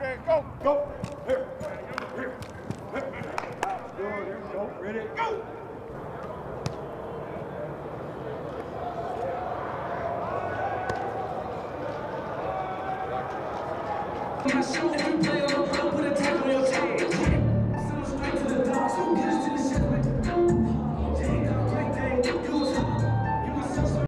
Go. Here. Here. Good. Here we go. Ready? Go. If you play on the pro, put a tap on your tag.